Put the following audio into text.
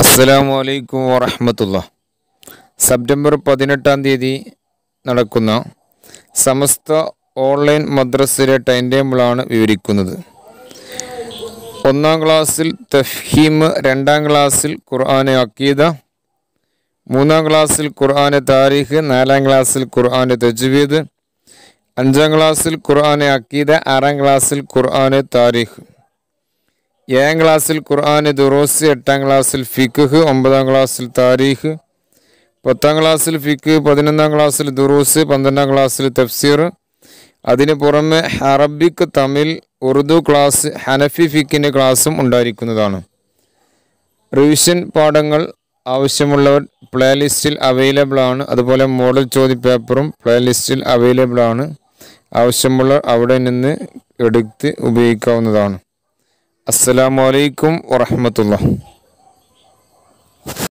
അസ്സലാമു അലൈക്കും വറഹ്മത്തുള്ളാഹി. സെപ്റ്റംബർ 18 നടക്കുന്ന സമസ്ത ഓൺലൈൻ മദ്രസയിലെ ടൈം ടേബിളാണ് വിവരിക്കുന്നത്. 1-ാം ക്ലാസ്സിൽ തഫ്ഹീം, 2-ാം ക്ലാസ്സിൽ ഖുർആൻ അഖീദ, 3-ാം ക്ലാസ്സിൽ ഖുർആൻ താരീഖ്, 4-ാം ക്ലാസ്സിൽ ഖുർആൻ തജ്വീദ്, 5-ാം ക്ലാസ്സിൽ ഖുർആൻ അഖീദ, 6-ാം ക്ലാസ്സിൽ ഖുർആൻ താരീഖ്, 7-ാം ക്ലാസ്സിൽ ഖുർആൻ ദുറൂസ്, 8-ാം ക്ലാസ്സിൽ ഫിഖ്, 9-ാം ക്ലാസ്സിൽ താരീഖ്, 10-ാം ക്ലാസ്സിൽ ഫിഖ്, 11-ാം ക്ലാസ്സിൽ ദുറൂസ്, 12-ാം ക്ലാസ്സിൽ തഫ്സീർ. അതിന് പുറമെ അറബിക്, തമിഴ്, ഉറുദു ക്ലാസ്, ഹനഫി ഫിഖിൻ്റെ ക്ലാസ്സും ഉണ്ടായിരിക്കുന്നതാണ്. റിവിഷൻ പാഠങ്ങൾ ആവശ്യമുള്ളവർ പ്ലേലിസ്റ്റിൽ അവൈലബിൾ ആണ്. അതുപോലെ മോഡൽ ചോദ്യപേപ്പറും പ്ലേലിസ്റ്റിൽ അവൈലബിൾ ആണ്. ആവശ്യമുള്ളവർ അവിടെ നിന്ന് എടുത്ത് ഉപയോഗിക്കാവുന്നതാണ്. അസ്സലാമു അലൈക്കും വറഹ്മത്തുള്ളാഹി.